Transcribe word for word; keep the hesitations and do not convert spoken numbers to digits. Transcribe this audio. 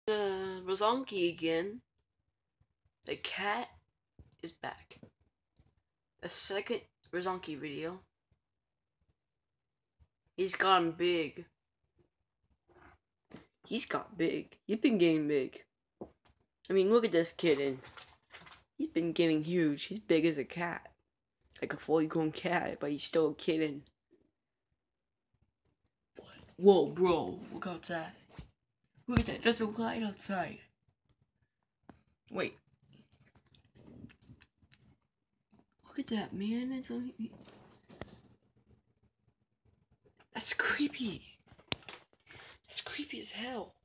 The Rezonkey again. The cat is back. A second Rezonkey video. He's gotten big. He's got big. He's been getting big. I mean, look at this kitten. He's been getting huge. He's big as a cat. Like a fully grown cat, but he's still a kitten. Whoa, bro. Look outside. Look at that. There's a light outside. Wait. Look at that, man. It's only... That's creepy. That's creepy as hell.